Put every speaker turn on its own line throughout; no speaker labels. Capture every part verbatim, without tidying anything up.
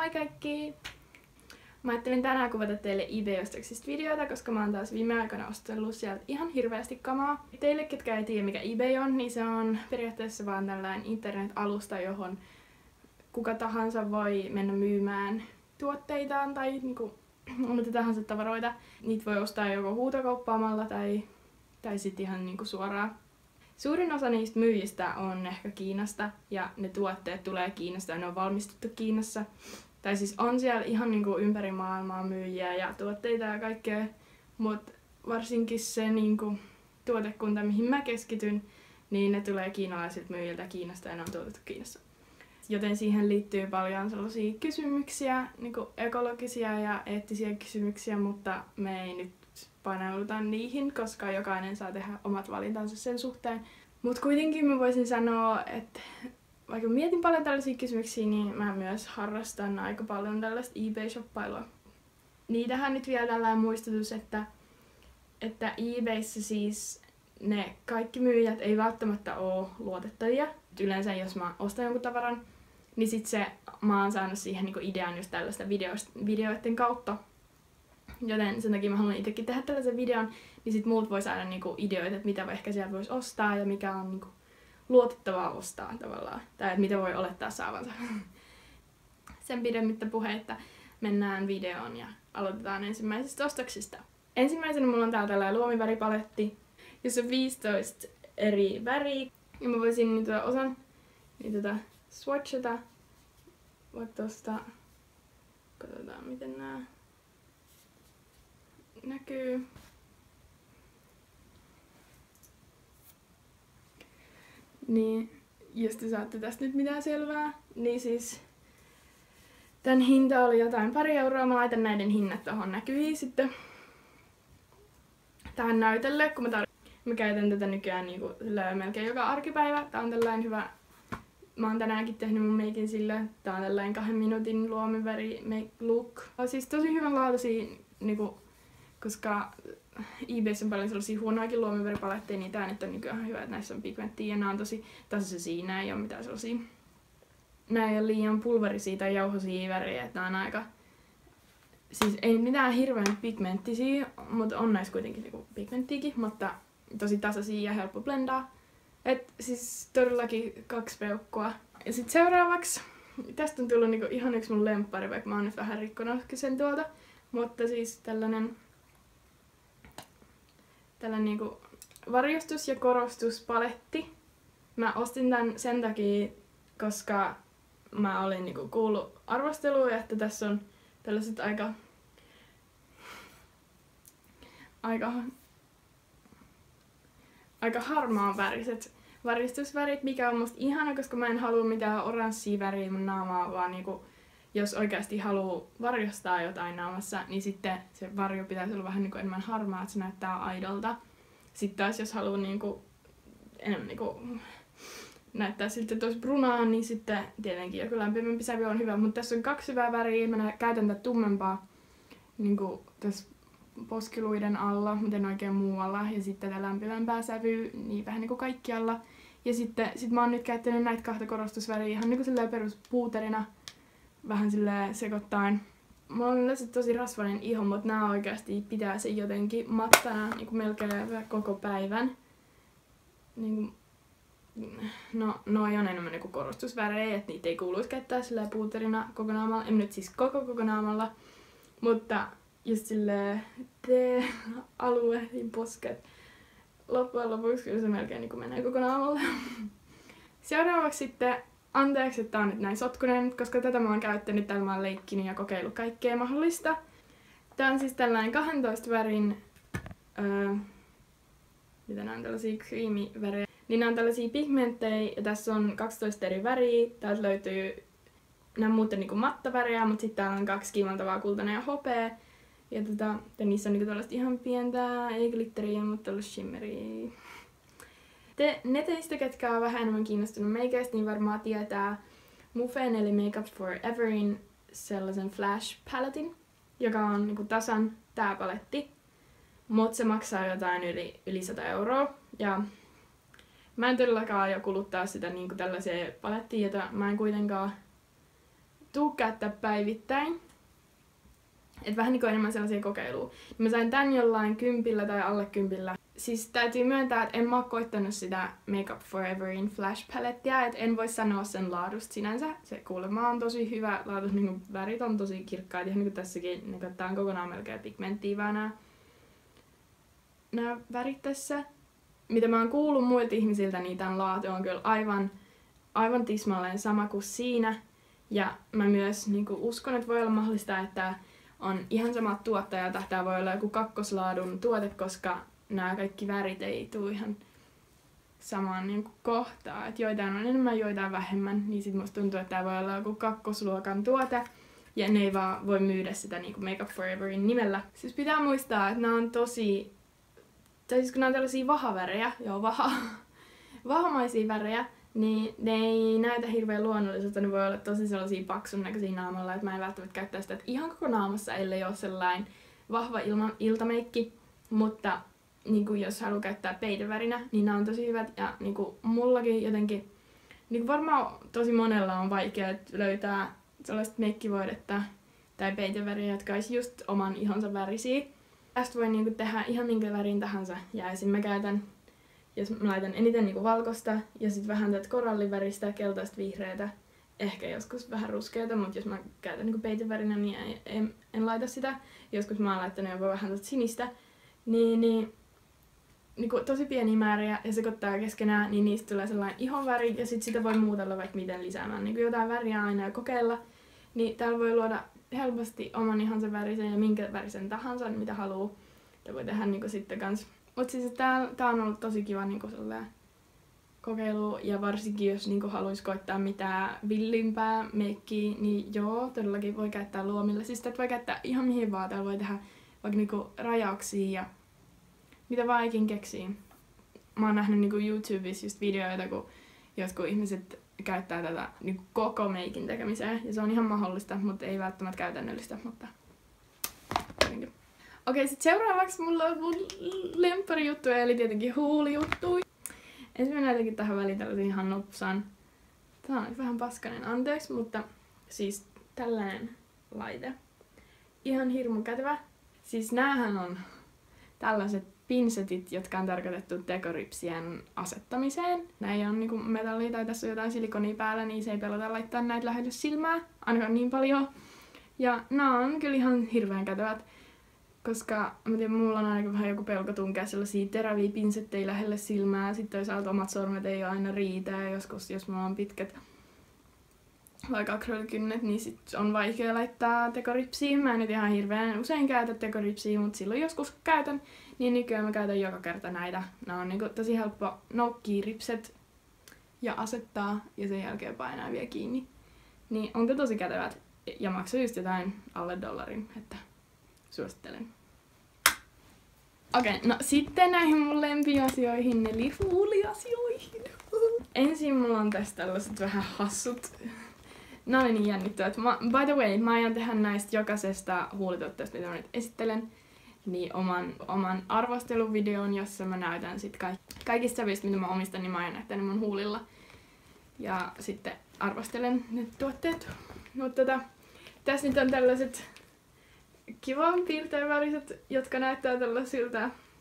Moi kaikki! Mä ajattelin tänään kuvata teille eBay-ostoksista videoita, koska mä oon taas viime aikoina ostellut sieltä ihan hirveästi kamaa. Teille, ketkä ei tiedä mikä eBay on, niin se on periaatteessa vaan tällainen internet-alusta, johon kuka tahansa voi mennä myymään tuotteitaan tai niinku, mitä tahansa tavaroita. Niitä voi ostaa joko huutokauppaamalla tai, tai sitten ihan niinku suoraan. Suurin osa niistä myyjistä on ehkä Kiinasta ja ne tuotteet tulee Kiinasta ja ne on valmistettu Kiinassa. Tai siis on siellä ihan niinku ympäri maailmaa myyjiä ja tuotteita ja kaikkea, mutta varsinkin se niinku tuotekunta, mihin mä keskityn, niin ne tulee kiinalaisilta myyjiltä Kiinasta ja ne on tuotettu Kiinassa. Joten siihen liittyy paljon sellaisia kysymyksiä, niinku ekologisia ja eettisiä kysymyksiä, mutta me ei nyt paneuduta niihin, koska jokainen saa tehdä omat valintansa sen suhteen. Mutta kuitenkin mä voisin sanoa, että vaikka mietin paljon tällaisia kysymyksiä, niin mä myös harrastan aika paljon tällaista eBay-shoppailua. Niitähän nyt vielä tällainen muistutus, että, että eBayssä siis ne kaikki myyjät ei välttämättä ole luotettavia. Yleensä jos mä ostan jonkun tavaran, niin sit se, mä oon saanut siihen niinku idean just tällaista videoiden kautta. Joten sen takia mä haluan itsekin tehdä tällaisen videon, niin sit muut voi saada niinku ideoita, että mitä ehkä sieltä voisi ostaa ja mikä on niinku luotettavaa ostaa tavallaan. Tai että mitä voi olettaa saavansa. Sen pidemmittä puheitta mennään videoon ja aloitetaan ensimmäisistä ostoksista. Ensimmäisenä mulla on täällä tällainen luomiväripaletti, jossa on viisitoista eri väriä. Ja mä voisin niitä osan niitä swatchata vaikka tosta. Katsotaan miten nää näkyy. Niin, jos te saatte tästä nyt mitään selvää, niin siis tän hinta oli jotain pari euroa. Mä laitan näiden hinnat tohon näkyviin sitten tähän näytölle, kun mä, tar- mä käytän tätä nykyään niinku melkein joka arkipäivä. Tää on tällainen hyvä. Mä oon tänäänkin tehnyt mun meikin sillä. Tää on tällainen kahden minuutin luomiväri make look. Siis tosi hyvän laatuisia, niinku, koska eBayssä on paljon sellaisia huonoakin luomiväripaletteja, niin tää nyt on nykyään hyvä, että näissä on pigmenttiä ja nää on tosi tasaisia, nää ei oo mitään sellaisia. Nää ei oo liian pulverisia tai jauhoisia värejä, että nää on aika. Siis ei mitään hirveän pigmenttisiä, mutta on näissä kuitenkin niinku pigmenttiäkin, mutta tosi tasaisia ja helppo blendaa. Et siis todellakin kaksi peukkua. Ja sit seuraavaksi, tästä on tullut niinku ihan yksi mun lemppari, vaikka mä oon nyt vähän rikkonut sen tuolta. Mutta siis tällainen, tällainen niinku varjostus- ja korostuspaletti. Mä ostin tän sen takia, koska mä olin niinku kuullut arvosteluja, että tässä on tällaiset aika aika aika harmaan väriset varistusvärit, mikä on musta ihana, koska mä en halua mitään oranssia väriä mun naamaa, vaan niinku, jos oikeasti haluaa varjostaa jotain naamassa, niin sitten se varjo pitäisi olla vähän niinku enemmän harmaa, että se näyttää aidolta. Sitten taas jos haluaa niinku, enemmän niinku, näyttää siltä tosi brunaa, niin sitten tietenkin joku lämpimämpi sävy on hyvä, mutta tässä on kaksi hyvää väriä. Mä käytän tätä tummempaa niinku tässä poskiluiden alla, miten oikein muualla, ja sitten tätä lämpimämpää sävyä, niin vähän niinku kaikkialla. Ja sitten sit mä oon nyt käyttänyt näitä kahta korostusväriä ihan niinku silleen peruspuuterina, vähän silleen sekoittain. Mulla on yleensä tosi rasvainen iho, mutta nää oikeasti pitää sen jotenkin mattana niinku melkein koko päivän. Niinku, no, noi on enemmän niinku korostusvärejä, että niitä ei kuuluisi käyttää silleen puuterina koko naamalla. En nyt siis koko koko naamalla, mutta just silleen T-alue ja posket. Loppujen lopuksi kyllä se melkein niin menee koko naamalla. Seuraavaksi sitten, anteeksi, että tää on nyt näin sotkunen, koska tätä mä oon käyttänyt, täällä mä oon leikkinyt ja kokeillut kaikkea mahdollista. Tää on siis tällainen kahdentoista värin, öö, mitä nää on tällaisia creamy-värejä. Niin nää on tällaisia pigmenttejä ja tässä on kaksitoista eri väriä. Täältä löytyy, nää on muuten niinku mattavärejä, mutta sitten täällä on kaksi kiimaltavaa kultainen ja hopea. Ja tota, niissä on niinku tällaista ihan pientä, ei glitteriä, mutta tällaista shimmeria. Te, ne teistä, ketkä on vähän enemmän kiinnostunut meikeistä, niin varmaan tietää Mufen eli Makeup Foreverin sellaisen Flash Palettin, joka on niinku tasan tää paletti. Mut se maksaa jotain yli, yli sata euroa. Ja mä en todellakaan aio kuluttaa sitä niinku tällaiseen palettiin, jota mä en kuitenkaan tuu käyttää päivittäin. Et vähän niinku enemmän sellaisia kokeiluja. Mä sain tän jollain kympillä tai alle kympillä. Siis täytyy myöntää, että en mä oo koittanut sitä Make Up Foreverin Flash Palettea, et en voi sanoa sen laadusta sinänsä. Se kuulemma on tosi hyvä laatu, niinku värit on tosi kirkkaat, ihan niinku tässäkin, niinku tää on kokonaan melkein pigmenttiivää nää, nää värit tässä. Mitä mä oon kuullut muilta ihmisiltä, niin tän laatu on kyllä aivan, aivan tismalleen sama kuin siinä. Ja mä myös niinku uskon, että voi olla mahdollista, että on ihan samat tuottajat, tää voi olla joku kakkoslaadun tuote, koska nämä kaikki värit ei tule ihan samaan niin kuin kohtaan. Et joitain on enemmän, joitain vähemmän, niin sit musta tuntuu, että tää voi olla joku kakkosluokan tuote, ja ne ei vaan voi myydä sitä niin kuin Make Up Foreverin nimellä. Siis pitää muistaa, että nämä on tosi, tai siis kun nämä on tällaisia vahavärejä, joo vaha, vahamaisia värejä, niin ne ei näytä hirveän luonnolliselta, ne voi olla tosi sellaisia paksun näköisiä naamalla, että mä en välttämättä käyttää sitä, että ihan koko naamassa, ellei ole sellainen vahva ilma, iltameikki, mutta niin kuin jos haluaa käyttää peidevärinä, niin nämä on tosi hyvät ja niin kuin mullakin jotenkin, niin kuin varmaan tosi monella on vaikea löytää sellaista meikkivoidetta tai peiteväriä, jotka olisi just oman ihonsa värisiä. Tästä voi niin kuin tehdä ihan minkä värin tahansa ja esim. Mä käytän, jos mä laitan eniten niin kuin valkoista ja sitten vähän tätä koralliväristä, keltaista, vihreätä, ehkä joskus vähän ruskeata, mutta jos mä käytän niin kuin peitevärinä, niin en, en, en laita sitä. Joskus mä oon laittanut jopa vähän tätä sinistä, niin, niin Niinku tosi pieniä määriä ja sekoittaa keskenään, niin niistä tulee sellainen ihonväri ja sit sitä voi muutella vaikka miten lisäämään. Niinku jotain väriä aina ja kokeilla, niin täällä voi luoda helposti oman ihonsa värisen ja minkä värisen tahansa, mitä haluu. Ja voi tehdä niinku sitten kans. Mut siis tää, tää on ollut tosi kiva niinku kokeilu ja varsinkin jos niinku haluais koittaa mitään villimpää meikkiä, niin joo, todellakin voi käyttää luomilla. Siis tätä voi käyttää ihan mihin vaan, täällä voi tehdä vaikka niinku rajauksia ja mitä vaan ikin keksii. Mä oon nähnyt niinku YouTubessa just videoita, kun jotkut ihmiset käyttää tätä niinku koko meikin tekemiseen. Ja se on ihan mahdollista, mutta ei välttämättä käytännöllistä. Mutta jotenkin. Okei, sit seuraavaksi mulla on mun lempparijuttuja, eli tietenkin huulijuttuja. Ensin mä näytänkin tähän väliin tällaisen ihan nopsan. Tää on vähän paskanen, anteeksi, mutta siis tällainen laite. Ihan hirmu kätevä. Siis näähän on tällaiset pinsetit, jotka on tarkoitettu tekoripsien asettamiseen. Nää ei ole niinku metallia tai tässä on jotain silikonia päällä, niin se ei pelota laittaa näitä lähelle silmää, ainakaan niin paljon. Ja nää on kyllä ihan hirveän kätevät, koska mä tiedän, mulla on ainakin vähän joku pelko tunkea sellaisia teräviä pinsettejä lähelle silmää. Sitten toisaalta omat sormet ei ole aina riitä ja joskus, jos mulla on pitkät vaikka akryylikynnet, niin sit on vaikea laittaa tekoripsiä. Mä en nyt ihan hirveän usein käytä tekoripsiä, mutta silloin joskus käytän. Niin nykyään mä käytän joka kerta näitä. Nää on niinku tosi helppo noukkia ripset ja asettaa ja sen jälkeen painaa vielä kiinni. Niin onko tosi kätevät ja maksaa just jotain alle dollarin, että suosittelen. Okei, okay, no sitten näihin mun lempiasioihin, eli huuliasioihin. Ensin mulla on tässä tällaiset vähän hassut. Nää oli niin jännittävät. By the way, mä aion tehdä näistä jokaisesta huulituotteesta, mitä mä nyt esittelen, niin oman, oman arvosteluvideon, jossa mä näytän sit kaik- kaikista sävyistä, mitä mä omistan, niin mä aion näyttää ne mun huulilla. Ja sitten arvostelen ne tuotteet. Mutta tota, tässä nyt on tällaiset kivan piirteenväriset, jotka näyttää tällaisilta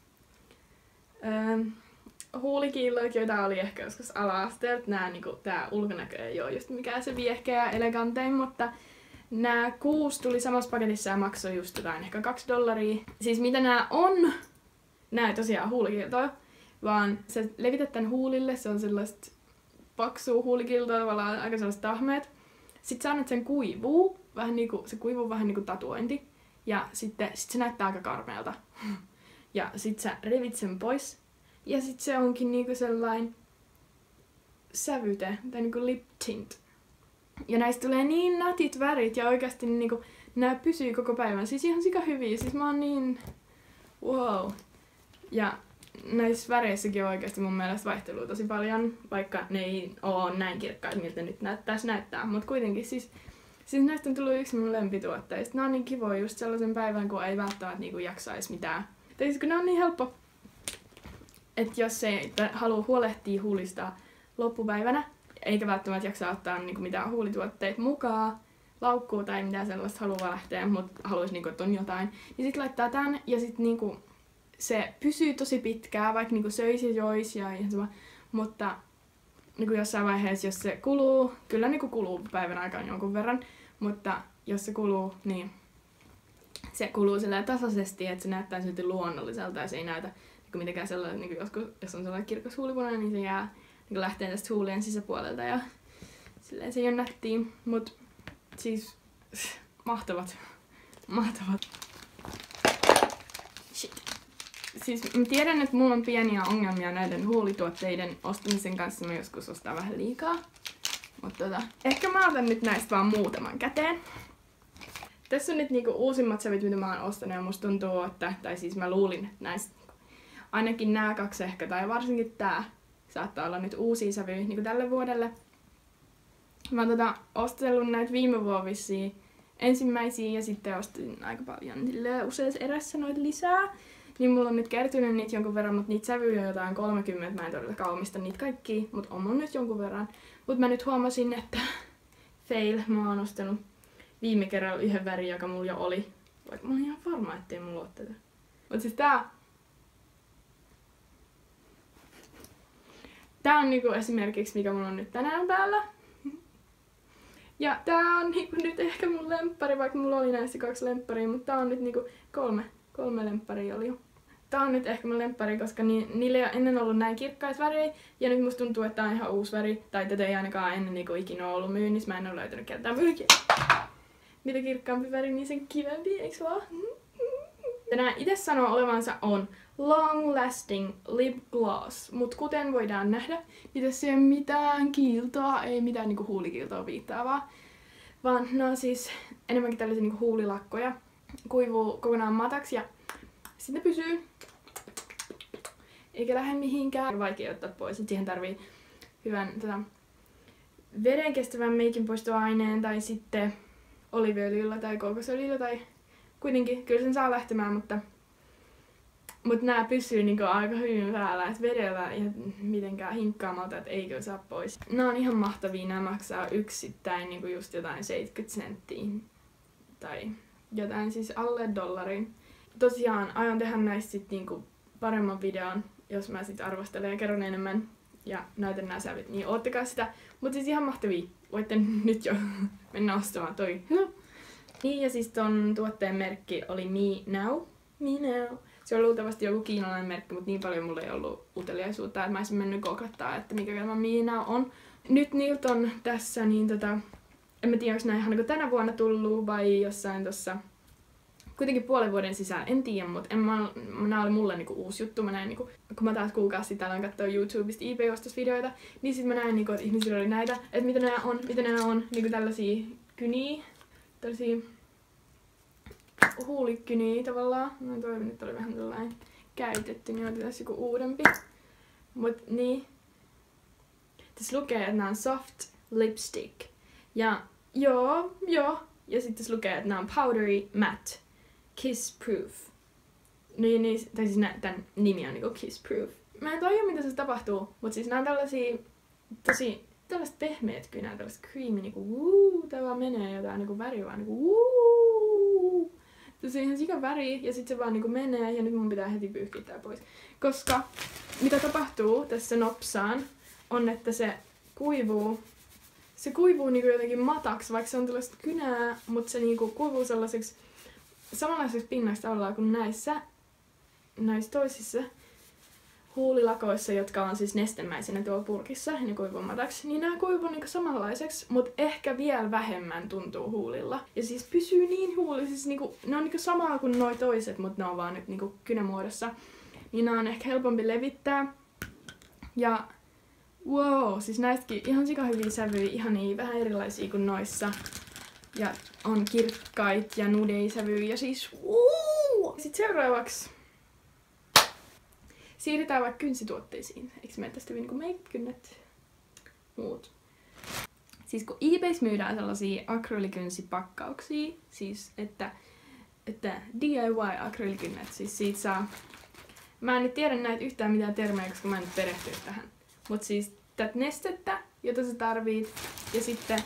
öö, huulikiilloit, joita oli ehkä joskus ala-asteelta. Nää, niinku, tää ulkonäkö ei oo just mikään se viehkeä ja elegantein, mutta nää kuusi tuli samassa paketissa ja maksoi just jotain ehkä kaksi dollaria. Siis mitä nää on? Nää ei tosiaan huulikiiltoja, vaan sä levität tän huulille, se on sellaista paksua huulikiltoa, tavallaan aika sellaiset tahmeet. Sitten sä annat sen kuivuu, vähän niinku, se kuivuu vähän niinku tatuointi. Ja sitten sit se näyttää aika karmeelta. Ja sit sä revit sen pois. Ja sit se onkin niinku sellainen sävyte, tai niinku lip tint. Ja näistä tulee niin nätit värit ja oikeasti niinku nää pysyy koko päivän. Siis ihan sika hyviä, siis mä oon niin wow. Ja näissä väreissäkin on oikeasti mun mielestä vaihtelua tosi paljon, vaikka ne ei oo näin kirkkaita, miltä nyt näyttäisi näyttää. Mut kuitenkin siis, siis näistä on tullut yksi mun lempituotteista. Nää on niin kivoja just sellaisen päivän, kun ei välttämättä niinku jaksais mitään. Tai siis kun ne on niin helppo, että jos ei halua huolehtia huulista loppupäivänä, eikä välttämättä jaksa ottaa niinku mitään huulituotteita mukaan laukkuu tai mitään sellaista haluaa lähteä, mutta haluaisi niinku, että on jotain. Niin sit laittaa tän ja sit niinku se pysyy tosi pitkään, vaikka niinku söisi ja joisi ja ihan sama. Mutta niinku jossain vaiheessa, jos se kuluu, kyllä niinku kuluu päivän aikaan jonkun verran, mutta jos se kuluu, niin se kuluu silleen tasaisesti, että se näyttää silti luonnolliselta ja se ei näytä niinku mitenkään sellainen, niinku joskus, jos on sellainen kirkas huulipunainen, niin se jää niinku lähtee tästä huulien sisäpuolelta ja silleen se ei ole nättiä, mut siis mahtavat, mahtavat. Shit. Siis mä tiedän, että mulla on pieniä ongelmia näiden huulituotteiden ostamisen kanssa, mä joskus ostaa vähän liikaa. Mutta tota, ehkä mä otan nyt näistä vaan muutaman käteen. Tässä on nyt niinku uusimmat sävyt, mitä mä oon ostanut ja musta tuntuu, että, tai siis mä luulin, että näistä ainakin nämä kaksi ehkä, tai varsinkin tää saattaa olla nyt uusia sävyjä niinku tälle vuodelle. Mä oon tota, ostellut näitä viime vuovisia ensimmäisiä ja sitten ostin aika paljon useassa erässä noita lisää. Niin mulla on nyt kertynyt niitä jonkun verran, mutta niitä sävyjä on jotain kolmekymmentä, mä en todellakaan omista niitä kaikkia, mutta on mun nyt jonkun verran. Mut mä nyt huomasin, että fail, mä oon ostanut viime kerralla yhden värin, joka mulla jo oli. Vaikka mä oon ihan varma, ettei mulla oo tätä. Mut siis tää... Tää on niinku esimerkiksi, mikä mulla on nyt tänään päällä. Ja tää on niinku nyt ehkä mun lemppari, vaikka mulla oli näistä kaksi lempparia, mutta tää on nyt niinku kolme. Kolme lempparia oli jo. Tää on nyt ehkä mun lemppari, koska ni, niillä ei ole ennen ollut näin kirkkaita värejä. Ja nyt musta tuntuu, että tää on ihan uusi väri. Tai tätä ei ainakaan ennen niinku ikinä ollut myynnissä. Mä en ole löytänyt keltään myykiä. Mitä kirkkaampi väri, niin sen kivempi, eiks vaan? Tänään itse sanoo olevansa on long lasting lip gloss. Mut kuten voidaan nähdä, niin tässä ei ole mitään kiiltoa. Ei mitään niinku huulikiiltoa viittaavaa. Vaan ne on siis enemmänkin tällaisia niinku huulilakkoja. Kuivuu kokonaan mataksi ja sitten ne pysyy eikä lähde mihinkään. Vaikea ottaa pois, et siihen tarvii hyvän tota, vedenkestävän meikinpoistoaineen tai sitten oliiviöljyllä tai kookosöljyllä tai kuitenkin kyllä sen saa lähtemään, mutta, mutta nämä pysyy niinku aika hyvin päällä, että vedellä ja mitenkään hinkkaamalta, että ei kyllä saa pois. Nämä on ihan mahtavia, nämä maksaa yksittäin niinku just jotain seitsemänkymmentä senttiä tai jotain siis alle dollarin. Tosiaan aion tehdä näistä sit niinku paremman videon, jos mä sit arvostelen ja kerron enemmän ja näytän nää sävyt, niin oottakaa sitä. Mut siis ihan mahtavia. Voitte nyt jo mennä ostamaan toi. Niin ja siis ton tuotteen merkki oli Me Now. Me Now. Se on luultavasti joku kiinalainen merkki, mutta niin paljon mulla ei ollut uteliaisuutta, että mä olisin mennyt googlettaa, että mikä tämä Me Now on. Nyt niiltä on tässä niin tota... En mä tiedä, onko nää ihan niin tänä vuonna tullut vai jossain tossa kuitenkin puolen vuoden sisään, en tiedä, mutta en mä, nää oli mulle niinku uusi juttu. Mä näin, niinku, kun mä taas kuukausi sitten aloin katsoa YouTubesta eBay-ostosvideoita, niin sit mä näin, niinku, että ihmisillä oli näitä, että mitä nää on, mitä nää on, niinku tällaisia kyniä, tällaisia huulikyniä tavallaan. Mä toivon, että oli vähän tällainen käytetty, niin otetaan joku uudempi. Mut niin. Tässä lukee, että nää on soft lipstick. Ja joo, joo. Ja sitten tässä lukee, että nämä on powdery matte kiss proof. Niin, niin, tai siis nää, tämän nimi on niinku kiss proof. Mä en tajua, mitä se tapahtuu, mutta siis nämä on tällaisia tosi tällaiset pehmeät kynää, tällaiset creamy niinku wuu, tää vaan menee jotain niinku väri vaan niinku wuu. Se on ihan sika väri ja sitten se vaan niinku menee ja nyt mun pitää heti pyyhkiä tää pois. Koska mitä tapahtuu tässä nopsaan on, että se kuivuu Se kuivuu niinku jotenkin mataksi, vaikka se on tällaista kynää, mutta se niinku kuivuu sellaiseksi samanlaiseksi pinnaksi tavallaan kuin näissä, näissä toisissa huulilakoissa, jotka on siis nestemäisenä tuolla purkissa, ja ne kuivuu mataksi. Niin nämä kuivuu niinku samanlaiseksi, mutta ehkä vielä vähemmän tuntuu huulilla. Ja siis pysyy niin huuli, siis niinku, ne on niinku samaa kuin noi toiset, mutta ne on vaan nyt niinku kynämuodossa. Niin nämä on ehkä helpompi levittää. Ja wow, siis näistäkin ihan sika hyviä sävyjä, ihan niin vähän erilaisia kuin noissa. Ja on kirkkait ja nudei sävyjä ja siis wow! Sitten seuraavaksi siirrytään vaikka kynsituotteisiin. Eikö meillä tästä hyvin niin meikkynnet? Muut. Siis kun eBayssä myydään sellaisia akryylikynsipakkauksia, siis että, että D I Y-akryylikynnet, siis siitä saa... Mä en nyt tiedä näitä yhtään mitään termejä, koska mä en nyt perehtynyt tähän. Mut siis tätä nestettä, jota sä tarvit, ja sitten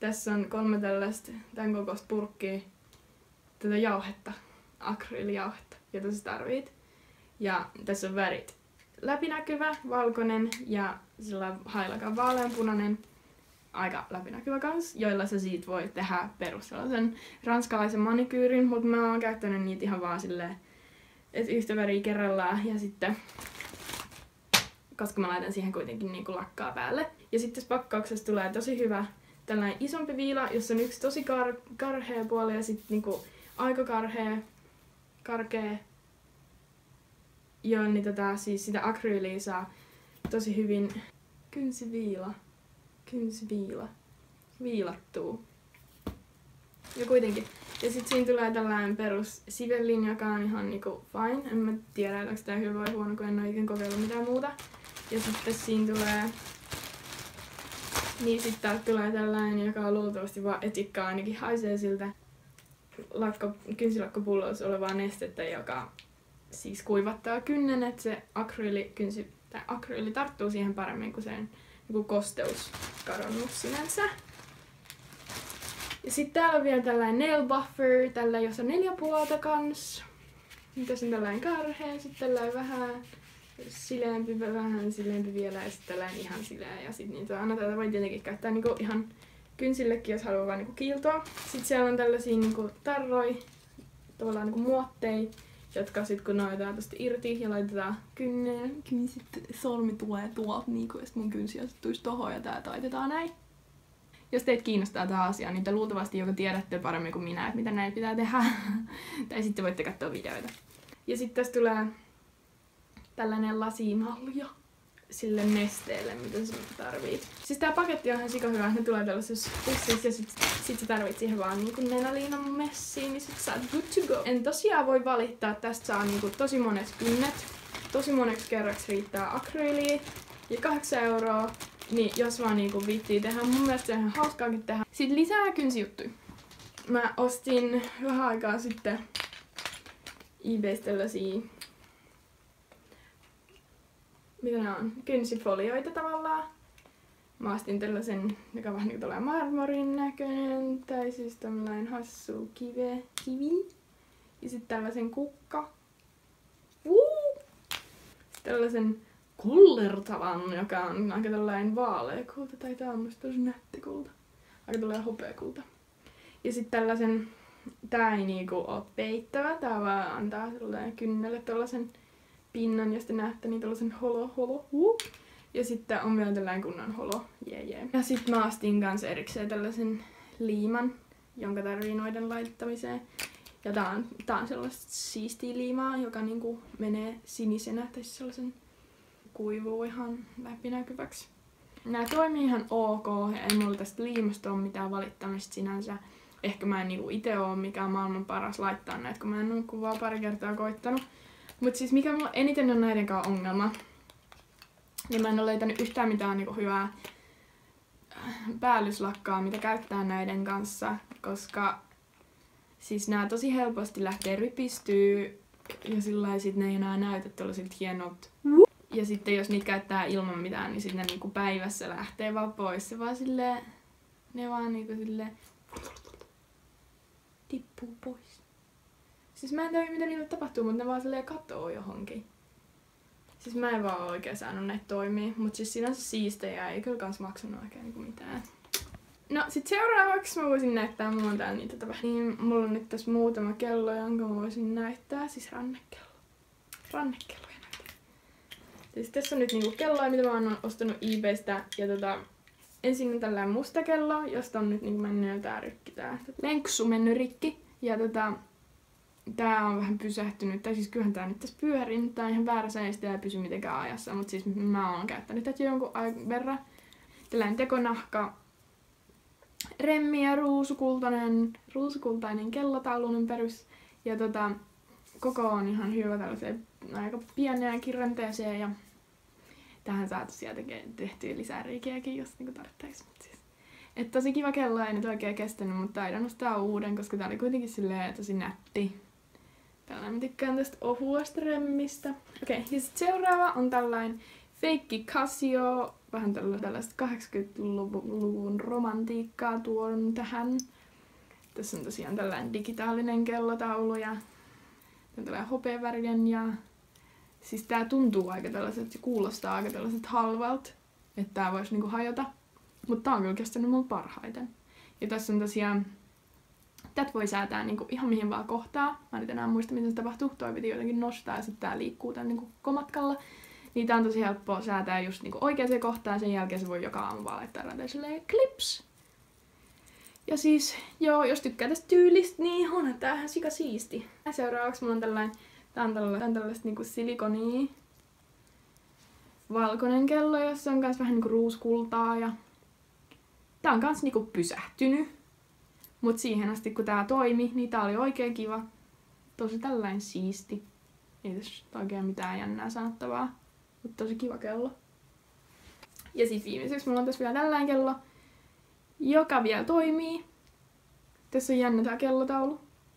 Tässä on kolme tällaista tämän kokoista purkkia tätä jauhetta, akryylijauhetta, jota sä tarvit. Ja tässä on värit läpinäkyvä, valkoinen ja sillä hailakaan vaaleanpunainen, aika läpinäkyvä kans, joilla sä siitä voit tehdä perus sellaisen ranskalaisen manikyyrin, mutta mä oon käyttänyt niitä ihan vaan silleen, että yhtä väriä kerrallaan ja sitten, koska mä laitan siihen kuitenkin niinku lakkaa päälle. Ja sitten tässä pakkauksessa tulee tosi hyvä tällainen isompi viila, jossa on yksi tosi kar- karhea puoli ja sitten niinku aika karhea, karkea. Joo, niin tota, siis sitä akryyliä saa tosi hyvin kynsiviila, kynsiviila, viilattuu. Ja kuitenkin. Ja sit siinä tulee tällainen perus sivellin, joka on ihan niinku fine. En mä tiedä, onko tää hyvä vai huono, kun en oo ikin kokeillut mitään muuta. Ja sitten siinä tulee... Niin sit täältä tulee tällainen, joka on luultavasti vaan etikkaa, ainakin haisee siltä lakko, kynsilakkopullossa olevaa nestettä, joka siis kuivattaa kynnen, että se akryyli, kynsi, tai akryyli tarttuu siihen paremmin kuin sen niin kosteus kadonnut sinänsä. Ja sitten täällä on vielä tällainen nail buffer, tällä jossa on neljä puolta kans. Tässä on tällainen karhea, sitten tällainen vähän sileämpi, vähän sileämpi vielä ja sitten tällainen ihan sileä. Ja sitten niitä aina tätä voi tietenkin käyttää niinku ihan kynsillekin, jos haluaa vaan niinku kiiltoa. Sitten siellä on tällaisia niinku tarroja, tavallaan niinku muotteja, jotka sit kun noitaan tosta irti ja laitetaan kynneen, niin sitten sormi tulee tuolta niinku, ja sit mun kynsi asettuisi tohon ja tää taitetaan näin. Jos teitä kiinnostaa tämä asia, niin te luultavasti joko tiedätte paremmin kuin minä, että mitä näin pitää tehdä. Tai sitten voitte katsoa videoita. Ja sitten tässä tulee tällainen lasinalja sille nesteelle, mitä sä tarvit. Siis tää paketti on ihan sika hyvä, ne tulee tällaisessa pussissa ja sit, sit sä tarvit siihen vaan niinku nenäliinan messiin, niin sit sä oot good to go. En tosiaan voi valittaa, että tästä saa niinku tosi monet kynnet. Tosi moneksi kerraksi riittää akryyliä ja kahdeksan euroa. Niin jos vaan niinku viittii tehdä, mun mielestä se on ihan hauskaakin tehdä. Sitten lisää kynsijuttuja. Mä ostin vähän aikaa sitten eBaystä tällaisia, mitä ne on, kynsifolioita tavallaan. Mä ostin tällaisen, joka vähän niinku tulee marmorin näköinen, tai siis tämmöinen hassu kive, kivi. Ja sitten tällaisen kukka. Woo! Tällaisen kullertavan, joka on aika tällainen vaaleakulta, tai tää on musta tosi nätti kulta. Aika tällainen hopeakulta. Ja sitten tällaisen, tää ei niinku oo peittävä, tää vaan antaa kynnelle tällaisen pinnan, josta näette niin tällaisen holo holo. Uh. Ja sitten on vielä tällainen kunnon holo, jee yeah, jee. Yeah. Ja sitten mä ostin kanssa erikseen tällaisen liiman, jonka tarvii noiden laittamiseen. Ja tää on, tää on sellaista siistiä liimaa, joka niinku menee sinisenä, tai sellaisen kuivuu ihan läpinäkyväksi. Nää toimii ihan ok, ja ei mulla tästä liimasta ole mitään valittamista sinänsä. Ehkä mä en niinku ite oo mikään maailman paras laittaa näitä, kun mä en oo vaan pari kertaa koittanut. Mut siis mikä mulla eniten on näiden kanssa ongelma, niin mä en oo löytänyt yhtään mitään niinku hyvää päällyslakkaa, mitä käyttää näiden kanssa, koska siis nää tosi helposti lähtee rypistyy, ja sillä sit ne ei enää näytä tollasilta hienolta. Ja sitten jos niitä käyttää ilman mitään, niin sitten ne niinku päivässä lähtee vaan pois. Se vaan silleen, ne vaan niinku silleen tippuu pois. Siis mä en tiedä mitä niille tapahtuu, mutta ne vaan silleen katoo johonkin. Siis mä en vaan oikein saanut näitä toimia, mutta siis sinänsä siistejä ei kyllä kans maksanut oikein niinku mitään. No sit seuraavaksi mä voisin näyttää, mulla on täällä niitä tapahtumia. Niin mulla on nyt tässä muutama kello, jonka mä voisin näyttää, siis rannekello. Rannekello. Siis tässä on nyt niinku kelloja, mitä mä oon ostanut eBaystä. Ja tota, ensin on tällainen musta kello, josta on nyt niinku mennyt tää rikki, tää lenksu mennyt rikki. Ja tota, tää on vähän pysähtynyt, tai siis kyllähän tää nyt tässä pyörii, nyt tää on ihan väärä ja sitä ei pysy mitenkään ajassa. Mut siis mä oon käyttänyt tätä jonkun ajan verran. Tällainen tekonahka, remmi ja ruusukultainen, ruusukultainen kellotaulunen perus. Ja tota, koko on ihan hyvä tällaiseen aika pieneen kirjanteeseen ja tähän saa tosiaan tehtyä lisää reikiäkin, jos niinku tarvittaisi. Siis. Et tosi kiva kello, ei nyt oikein kestänyt, mutta taidan ostaa uuden, koska tää oli kuitenkin silleen tosi nätti. Tällainen mä tykkään tästä ohuesta remmistä. Okei, okay, ja sit seuraava on tällainen feikki Casio vähän tällaista kahdeksankymmentäluvun romantiikkaa tuon tähän. Tässä on tosiaan tällainen digitaalinen kellotaulu ja tällainen hopeavärinen ja siis tää tuntuu aika tällaiset, se kuulostaa aika tällaiset halvalta, että tää voisi niinku hajota. Mutta tää on kyllä kestänyt mulla parhaiten. Ja tässä on tosiaan, tät voi säätää niinku ihan mihin vaan kohtaa. Mä en nyt enää muista miten se tapahtuu, toi piti jotenkin nostaa ja sitten tää liikkuu tän niinku komatkalla. Niin tää on tosi helppoa säätää just niinku oikeaan kohtaan, sen jälkeen se voi joka aamu vaan laittaa ranteen silleen klips. Ja siis, joo, jos tykkää tästä tyylistä, niin onhan tää ihan sika siisti. Seuraavaksi mulla on tällainen, tää on tällaista, tällaista niinku silikonia. Valkoinen kello, jossa on kans vähän niinku ruuskultaa ja tää on kans niinku pysähtynyt. Mut siihen asti kun tää toimi, niin tää oli oikein kiva. Tosi tällainen siisti. Ei tässä oikein mitään jännää sanottavaa. Mut tosi kiva kello. Ja sit viimeiseksi mulla on tässä vielä tällainen kello, joka vielä toimii. Tässä on jännä tää kellotaulu.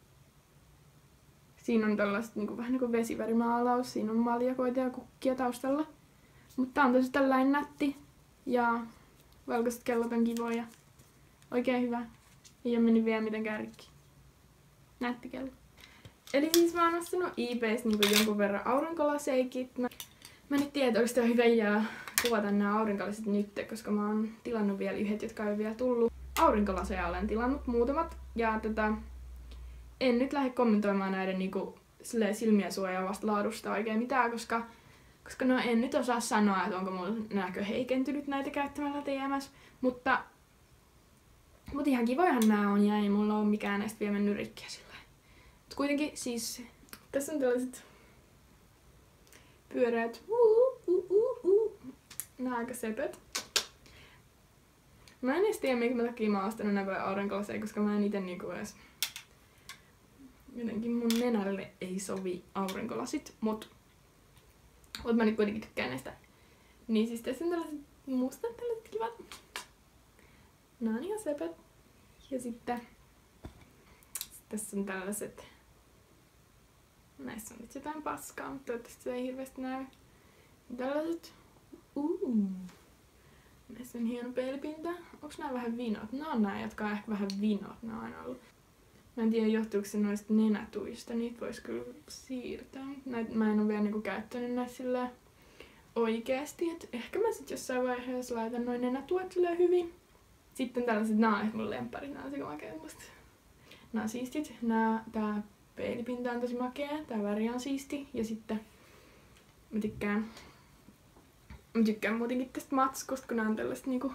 Siinä on tällaista niinku, vähän niinku vesivärimaalaus. Siinä on maljakoita ja kukkia taustalla. Mutta tää on tosi tällainen nätti. Ja valkoiset kellot on kivoja. Oikein hyvä. Ei oo mennyt vielä mitenkään rikki. Nätti kello. Eli siis mä oon ostanut eBaystä niinku jonkun verran aurinkolaseikit. Mä, mä nyt tiedän, että olisi tää hyvä idea kuvata nämä aurinkolasit nyt, koska mä oon tilannut vielä yhdet, jotka ei ole vielä tullut. Aurinkolaseja olen tilannut muutamat. Ja tätä, en nyt lähde kommentoimaan näiden niinku, silmiä suojaavasta laadusta oikein mitään, koska, koska no, en nyt osaa sanoa, että onko mulla näkö heikentynyt näitä käyttämällä T M S. Mutta, mutta ihan kivojahan nää on ja ei mulla ole mikään näistä vielä mennyt rikkiä sillä. Mutta kuitenkin siis, tässä on tällaiset pyöreät, uh, uh, uh, uh. Nää on aika sepet. Mä en edes tiedä, minkä takia mä oon ostanut näin paljon aurinkolaseja, koska mä en ite niinku edes jotenkin mun nenälle ei sovi aurinkolasit, mut, mut mä nyt kuitenkin tykkään näistä. Niin siis tässä on tällaiset mustat tällaiset kivat. Nää on ihan sepet. Ja sitten tässä on tällaiset, näissä on nyt jotain paskaa, mutta toivottavasti se ei hirveästi näy. Tällaiset, uh. Näissä on hieno peilipinta. Onks nää vähän vinot? Nää on nää, jotka on ehkä vähän vinot. Nää on aina ollut. Mä en tiedä, johtuuko se noista nenätuista. Niitä vois kyllä siirtää. Näit, mä en oo vielä niinku käyttänyt näissä silleen oikeesti. Et ehkä mä sit jossain vaiheessa laitan noin nenätuet silleen hyvin. Sitten tällaiset, nää on ehkä mun lempparit. Nää on sika makea musta. Nää on siistit. Nää, tää peilipinta on tosi makea. Tää väri on siisti. Ja sitten mä tykkään Mä tykkään muutenkin tästä matskusta, kun nää on tällaista niinku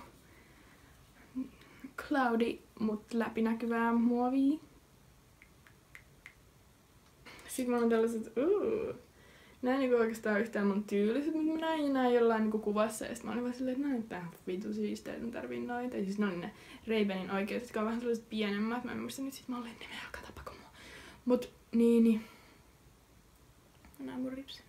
cloudy, mut läpinäkyvää muovia. Sitten mulla on tällaiset, uh, nää ei niinku oikeastaan yhtään mun tyyliset, mutta mä näin ja näin jollain niinku kuvassa. Ja sit mä olin vaan silleen, että nää näyttää vitu siistiä, että mä tarvii noita. Ja siis ne on ne Ray-Banin oikeudet, jotka on vähän sellaiset pienemmät. Mä en muista nyt sit mä olin, ne me alkaa tapako mua. Mut niin, niin. Mä näen mun ripsin.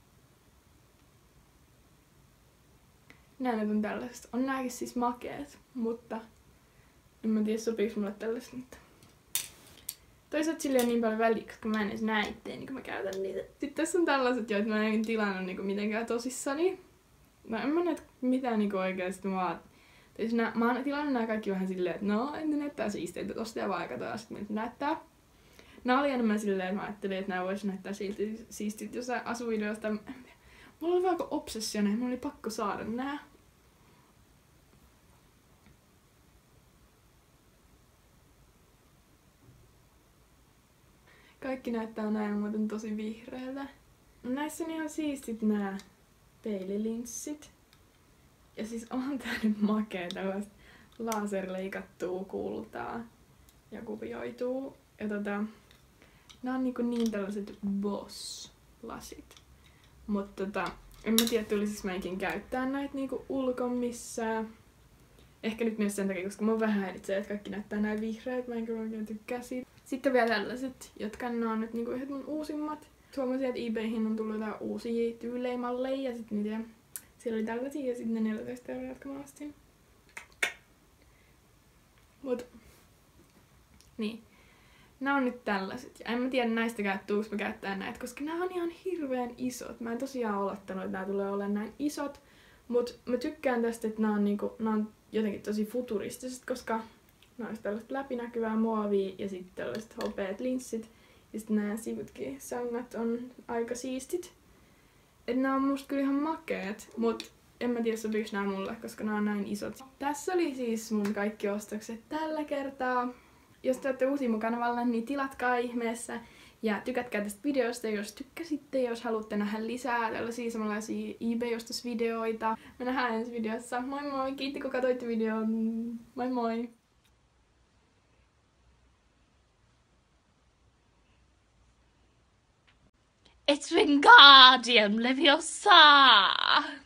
Nää nyt on tällaiset. On nääkin siis makeet, mutta en mä tiedä sopiiks mulle tällaiset nyt. Toisaalta sillä on niin paljon väliä, koska mä en edes näe itteeni, kun mä käytän niitä. Sitten tässä on tällaiset, joita mä en tilannut niinku mitenkään tosissani. No en mä näet mitään niinku oikeesti vaan. Nää, mä oon tilannut nää kaikki vähän silleen, että no, ne näyttää siisteiltä, tosta ja vaan katsotaan sit miltä näyttää. Nää oli enemmän silleen, että mä ajattelin, että nää vois näyttää siistit jossain asuvideosta. Mulla oli vähän obsessione, mulla oli pakko saada nää. Kaikki näyttää näin muuten tosi vihreältä. Näissä on ihan siistit nää peililinssit. Ja siis on tää nyt makea tällaista laserleikattua kultaa ja kuvioituu. Ja tota, nää on niinku niin tällaiset Boss-lasit. Mutta tota, en mä tiedä, tulisis mä ikin käyttää näitä niinku ulkon missään. Ehkä nyt myös sen takia, koska mä vähän häiritsee, että kaikki näyttää näin vihreät. Mä en kyllä oikein tykkää siitä. Sitten vielä tällaiset, jotka ne on nyt niinku yhdet mun uusimmat. Huomasin, että eBayhin on tullut jotain uusia tyylejä, malleja ja sit niitä. Siellä oli tällaisia ja sitten ne neljätoista euroa, jotka mä ostin. Mut. Niin. Nää on nyt tällaiset. Ja en mä tiedä näistäkään, tuuks mä käyttää näitä, koska nää on ihan hirveän isot. Mä en tosiaan olettanut, että nää tulee olemaan näin isot. Mut mä tykkään tästä, että nää on, niinku, nää on jotenkin tosi futuristiset, koska nää on tällaista läpinäkyvää muovia ja sitten tällaiset hopeat linssit. Ja sitten nää sivutkin sangat on aika siistit. Et nää on musta kyllä ihan makeet, mut en mä tiedä sopiiks nää mulle, koska nää on näin isot. Tässä oli siis mun kaikki ostokset tällä kertaa. Jos te olette uusi mun kanavalla, niin tilatkaa ihmeessä. Ja tykätkää tästä videosta, jos tykkäsitte, jos haluatte nähdä lisää tällaisia samanlaisia eBay-ostosvideoita. Me nähdään ensi videossa. Moi moi! Kiitti kun katsoitte videon. Moi moi!
It's Wingardium Leviosa!